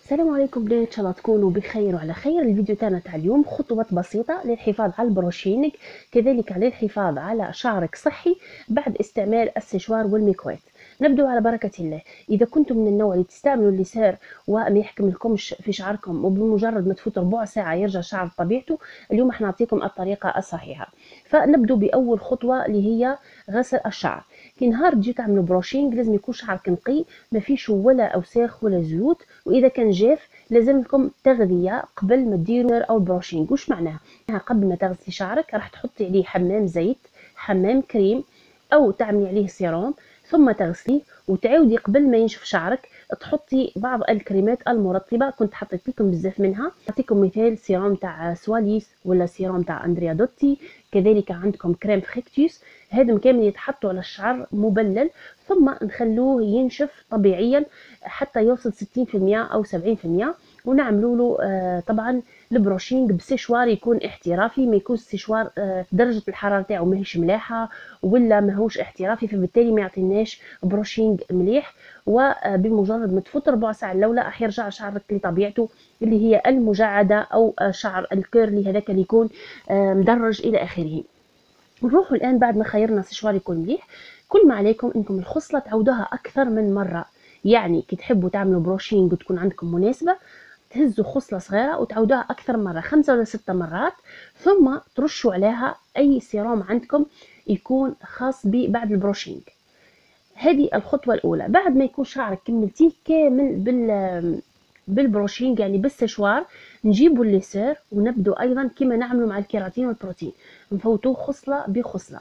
السلام عليكم بنات، ان شاء الله تكونوا بخير وعلى خير. الفيديو تاعنا تاع اليوم خطوات بسيطه للحفاظ على البروشينك، كذلك للحفاظ على شعرك صحي بعد استعمال السشوار والميكوات. نبدو على بركه الله. اذا كنتم من النوع اللي تستعملوا الليسير وما يحكم لكمش في شعركم وبمجرد ما تفوت ربع ساعه يرجع شعر بطبيعته، اليوم راح نعطيكم الطريقه الصحيحه. فنبدو باول خطوه اللي هي غسل الشعر. كي نهار تجي تعملوا بروشينج لازم يكون شعرك نقي، ما فيش ولا اوساخ ولا زيوت، واذا كان جاف لازم لكم تغذيه قبل ما ديروا او البروشينج. واش معناها؟ قبل ما تغسلي شعرك راح تحطي عليه حمام زيت، حمام كريم، او تعملي عليه سيروم، ثم تغسليه وتعاودي قبل ما ينشف شعرك تحطي بعض الكريمات المرطبه. كنت حطيت لكم بزاف منها، نعطيكم مثال: سيروم تاع سواليس ولا سيروم تاع اندريا دوتي، كذلك عندكم كريم فريكتوس. هادم كامل يتحطوا على الشعر مبلل، ثم نخلوه ينشف طبيعيا حتى يوصل 60% او 70%، ونعملوا له طبعا البروشينج بسيشوار يكون احترافي، ما يكون سيشوار درجه الحراره تاعو ماهيش ملاحه ولا ماهوش احترافي، فبالتالي ما يعطيناش بروشينج مليح. وبمجرد ما تفوت ربع ساعه الاولى راح يرجع شعرك لطبيعته اللي هي المجعده او شعر الكيرلي هذاك اللي يكون مدرج الى اخره. نروحوا الان بعد ما خيرنا سشوار يكون مليح، كل ما عليكم انكم الخصله تعودوها اكثر من مره. يعني كي تحبوا تعملوا بروشينج وتكون عندكم مناسبه، تهزوا خصله صغيره وتعودوها اكثر مره، 5 ولا 6 مرات، ثم ترشوا عليها اي سيروم عندكم يكون خاص بعد البروشينج. هذه الخطوه الاولى. بعد ما يكون شعرك كملتيه كامل بالبروشينج يعني بالسشوار، نجيبوا الليسير ونبدو ايضا كما نعملوا مع الكيراتين والبروتين، نفوتوه خصله بخصله.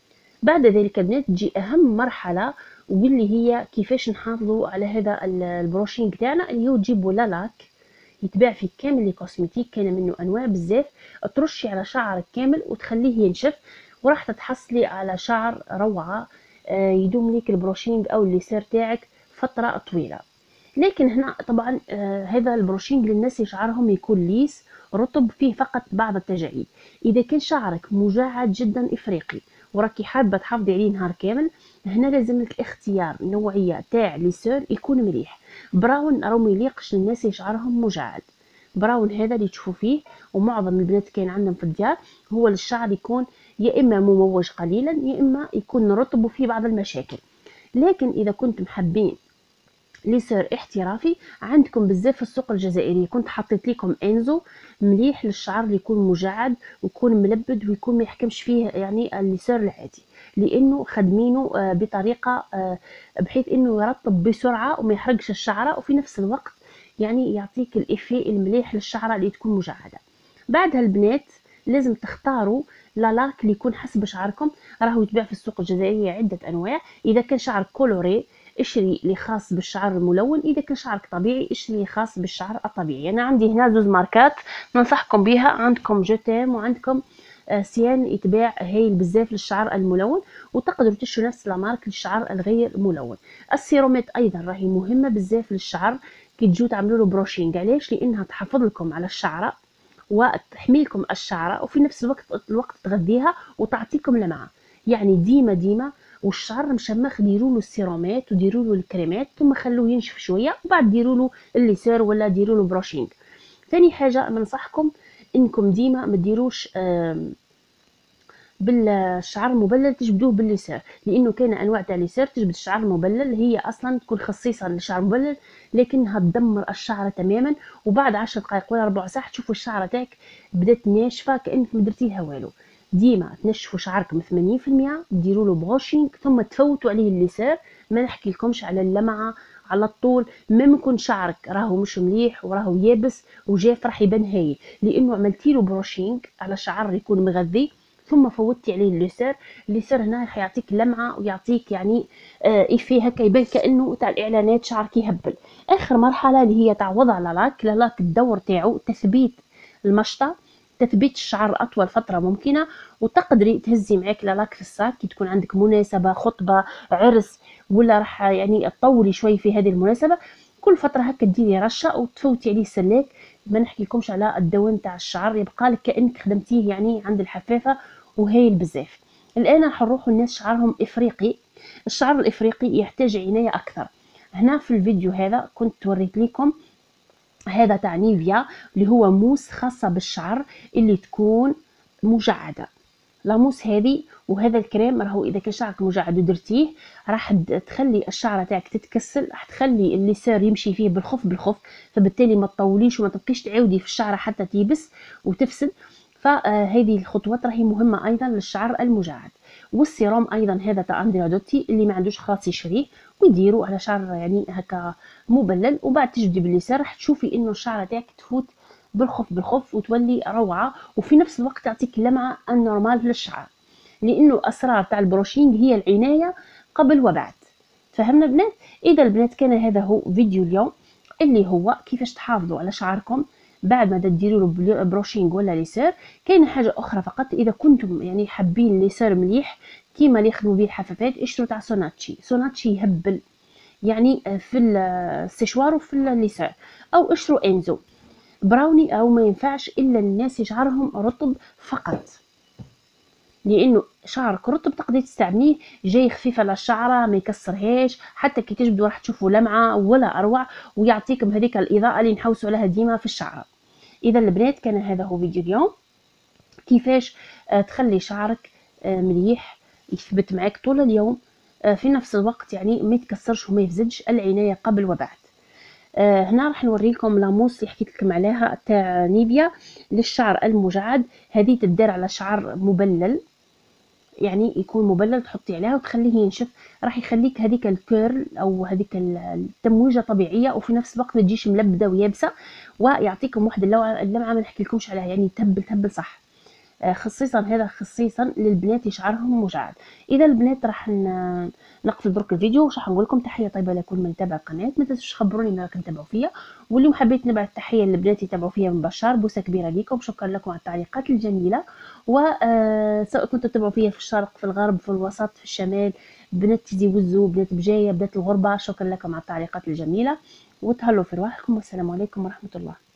بعد ذلك بنات تجي اهم مرحله واللي هي كيفاش نحافظوا على هذا البروشينج تاعنا، اللي هو تجيبوا لاك يتباع في كامل لي كوسميتيك، كان منه انواع بزاف، ترشي على شعرك كامل وتخليه ينشف، وراح تتحصلي على شعر روعه. يدوم ليك البروشينج او الليسير تاعك فتره طويله. لكن هنا طبعا هذا البروشينج للناس اللي شعرهم يكون ليس رطب فيه فقط بعض التجاعيد. اذا كان شعرك مجعد جدا افريقي وراكي حابه تحافظي عليه نهار كامل، هنا لازم لك اختيار نوعيه تاع ليسور يكون مليح. براون راه ما يليقش للناس اللي شعرهم مجعد. براون هذا اللي تشوفوا فيه ومعظم البنات كان عندهم في الديار، هو الشعر يكون يا اما مموج قليلا يا اما يكون رطب وفيه بعض المشاكل. لكن اذا كنتم حابين ليسر احترافي، عندكم بزاف في السوق الجزائري. كنت حطيت لكم انزو مليح للشعر اللي يكون مجعد ويكون ملبد ويكون ما يحكمش فيه يعني الليسر العادي، لانه خدمينه بطريقه بحيث انه يرطب بسرعه وما يحرقش الشعره، وفي نفس الوقت يعني يعطيك الافي المليح للشعره اللي تكون مجعده. بعدها البنات لازم تختاروا لاك اللي يكون حسب شعركم. راهو يتباع في السوق الجزائريه عده انواع. اذا كان شعرك كولوري اشري اللي خاص بالشعر الملون، اذا كان شعرك طبيعي اشري اللي خاص بالشعر الطبيعي. انا عندي هنا زوز ماركات ننصحكم بها، عندكم جوتيم وعندكم سيان، يتباع هايل بزاف للشعر الملون، وتقدروا تشتروا نفس المارك للشعر الغير ملون. السيرومات ايضا راهي مهمه بزاف للشعر كي تجوا تعملوا له بروشينج. علاش؟ لانها تحافظ لكم على الشعره وتحمي لكم الشعره، وفي نفس الوقت تغذيها وتعطيكم لمعه. يعني ديما والشعر مشمخ ديروا له السيرومات وديروا له الكريمات، ثم خلوه ينشف شويه وبعد ديروا له الليسير ولا ديروا له بروشينج. ثاني حاجه بنصحكم انكم ديما ما ديروش بالشعر المبلل تجبدوه بالليسير، لانه كاين انواع تاع ليسير تجبد الشعر المبلل هي اصلا تكون خصيصه للشعر المبلل، لكنها تدمر الشعر تماما، وبعد 10 دقائق ولا ربع ساعه تشوفوا الشعره تاعك بدات ناشفه كانك ما درتيها والو. ديما تنشفوا شعركم 80%، ديروا له بروشينج ثم تفوتوا عليه الليسير. ما نحكي لكمش على اللمعه على الطول، ما يكون شعرك راهو مش مليح وراهو يابس وجاف راح يبان هايل، لانه عملتي له بروشينج على شعر يكون مغذي ثم فوتي عليه الليسير. الليسير هنا يعطيك لمعه ويعطيك يعني ايفي هكا يبان كانه تاع الاعلانات شعرك يهبل. اخر مرحله اللي هي تاع وضع لاك الدور تاعو تثبيت المشطه، تثبيت الشعر اطول فتره ممكنه، وتقدري تهزي معاك لاك في الصاك كي تكون عندك مناسبه خطبه عرس ولا راح يعني تطولي شوي في هذه المناسبه. كل فتره هكا ديري رشه وتفوتي عليه السلاك. ما نحكي لكمش على الدوام تاع الشعر، يبقى لك كانك خدمتيه يعني عند الحفافه وهايل بزاف. الان راح نروحوا الناس شعرهم افريقي. الشعر الافريقي يحتاج عنايه اكثر. هنا في الفيديو هذا كنت وريت لكم هذا تاع نيفيا اللي هو موس خاصه بالشعر اللي تكون مجعده. لاموس هذه وهذا الكريم راهو اذا كان شعرك مجعد ودرتيه راح تخلي الشعره تاعك تتكسل، راح تخلي الليسير يمشي فيه بالخف، فبالتالي ما تطوليش وما تبقيش تعاودي في الشعره حتى تيبس وتفسد. فهذه الخطوات راهي مهمه ايضا للشعر المجعد. والسيروم ايضا هذا تاع اندريا دوتي اللي ما عندوش خلاص يشريه ويديروا على شعر يعني هكا مبلل، وبعد تجبدي بالليسير راح تشوفي انه الشعره تاعك تفوت بالخف وتولي روعه، وفي نفس الوقت تعطيك لمعه النورمال للشعر، لانه اسرار تاع البروشينغ هي العنايه قبل وبعد. فهمنا بنات؟ اذا البنات كان هذا هو فيديو اليوم اللي هو كيفاش تحافظوا على شعركم بعد ما ديروا له بروشينغ ولا ليسير. كاينه حاجه اخرى فقط، اذا كنتم يعني حابين ليسير مليح كيما اللي يخدموا به الحفافات اشتروا تاع سوناتشي يهبل يعني في السيشوار وفي الليسير، او اشتروا انزو براوني، او ما ينفعش الا الناس شعرهم رطب فقط، لانه شعرك رطب تقدري تستعمليه جاي خفيف على الشعره ما يكسرهاش، حتى كي تجبدوا راح تشوفوا لمعه ولا اروع، ويعطيكم هذيك الاضاءه اللي نحوسوا عليها ديما في الشعره. اذا البنات كان هذا هو فيديو اليوم كيفاش تخلي شعرك مليح يثبت معاك طول اليوم، في نفس الوقت يعني ما يتكسرش وما يفزدش، العنايه قبل وبعد. هنا راح نوريكم لاموس اللي حكيت لكم عليها تاع نيفيا للشعر المجعد. هذه تدار على شعر مبلل، يعني يكون مبلل تحطي عليها وتخليه ينشف، راح يخليك هذيك الكيرل او هذيك التمويجه طبيعيه، وفي نفس الوقت ما تجيش ملبده ويابسه، ويعطيكم واحد اللمعه ما نحكي لكمش عليها، يعني تهبل صح. خصيصا هذا خصيصا للبنات اللي شعرهم مجعد. اذا البنات راح نقفل درك الفيديو، وراح نقول لكم تحيه طيبه لكل من تابع القناه، ما تنسوش خبروني ما راكم تتابعوا فيا، واليوم حبيت نبعث تحيه للبنات يتابعوا فيا من بشار، بوسه كبيره ليكم، شكرا لكم على التعليقات الجميله. وسواء كنتوا تتابعوا فيا في الشرق في الغرب في الوسط في الشمال، بنات تيزي وزو بنات بجايه بنات الغربه، شكرا لكم على التعليقات الجميله، وتهلوا في رواحكم، والسلام عليكم ورحمه الله.